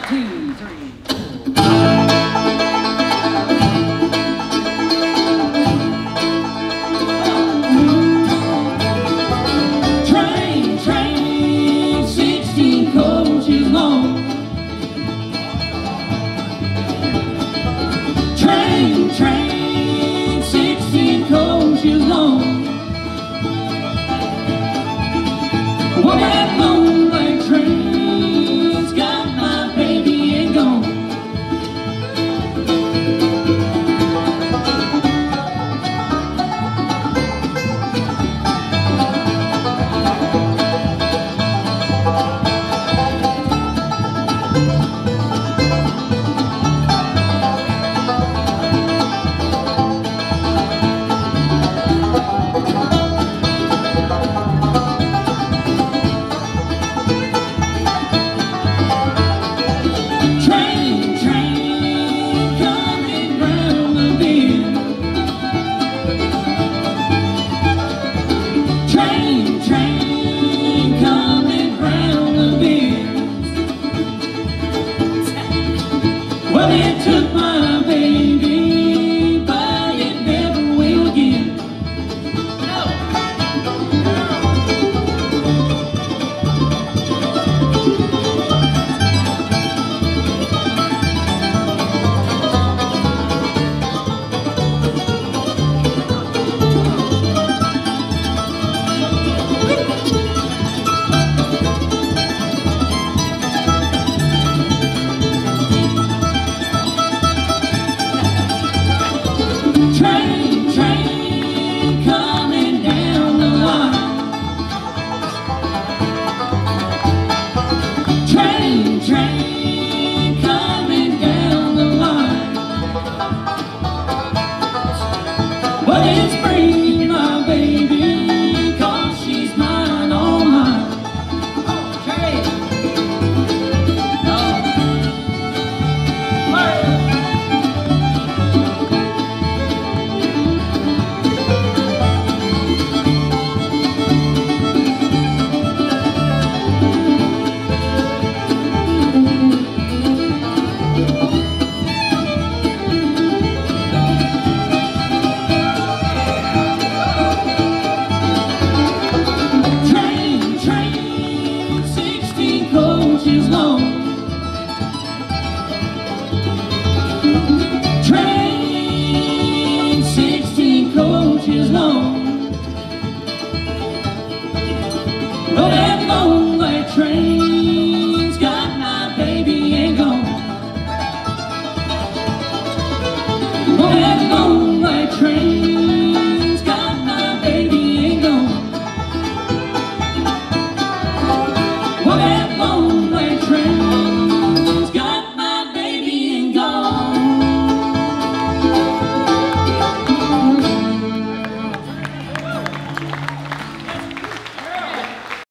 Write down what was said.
2, 3, 4. Train, train, 16 coaches long. Train, train, 16 coaches long. Well, that long black train's got my baby and gone. Well, it took my baby, but it never will again. Train, train, coming down the line. Train, train, coming down the line. Well, it's